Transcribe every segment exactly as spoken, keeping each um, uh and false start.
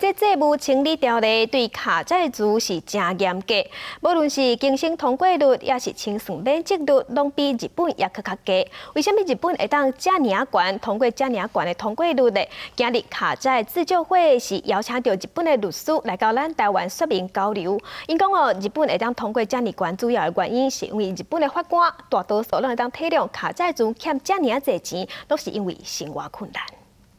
个债务清理条例对卡债族是真严格，无论是经审通过率，也是清算免责率，拢比日本也搁较低。为什么日本会当遮尔啊悬，通过遮尔啊悬的通过率呢？今日卡债自救会是邀请到日本的律师来到咱台湾说明交流。因讲哦，日本会当通过遮尔悬，主要的原因是因为日本的法官大多数拢会当体谅卡债族欠遮尔啊侪钱，都是因为生活困难。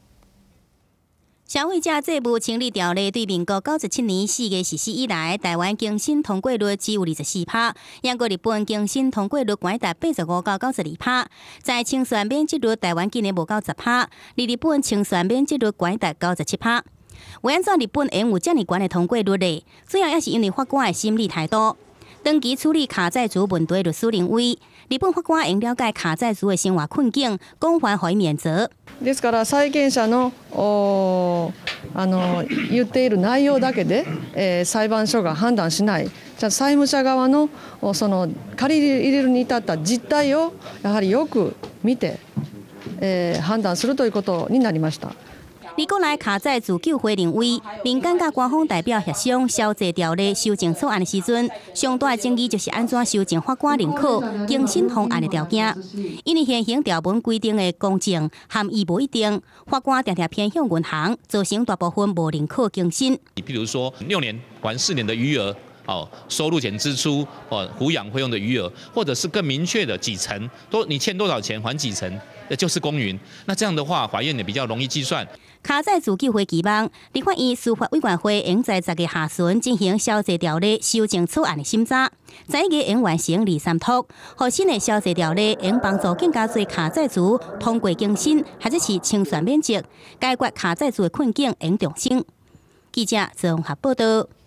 消费者债务清理条例对民国九十七年四月实施以来，台湾经审通过率只有二十四趴，英国、日本经审通过率高达八十五到九十二趴。在清算免责率，台湾竟然无到十趴，而日本清算免责率高达九十七趴。为安怎日本会有这么高的通过率呢？主要也是因为法官的审理态度。 长期处理卡债族问题的律師認為，日本法官應了解卡債族的生活困境，廣泛予以免責。 ですから債権者のあの言っている内容だけで、えー、裁判所が判断しない。じゃあ債務者側のその借り入れるに至った実態をやはりよく見て、えー、判断するということになりました。 美国来卡债自救会认为，民间甲官方代表协商消债条例修正草案的时阵，上大的争议就是安怎修正法官认可经审方案的条件。因为现行条文规定的公正含义无一定，法官常常偏向银行，造成大部分无认可经审。 你譬如说六年还四年的余额。 哦，收入减支出，哦，抚养费用的余额，或者是更明确的几成，都你欠多少钱还几成，那就是公允。那这样的话，法院也比较容易计算。 卡债自救会期望，立法院司法委员会应在十月下旬进行消债条例修正草案的审查，十一月应完成二三读，互新的消债条例应帮助更加多卡债族通过更新，或者是清算免责，解决卡债族的困境，应重视。记者综合报道。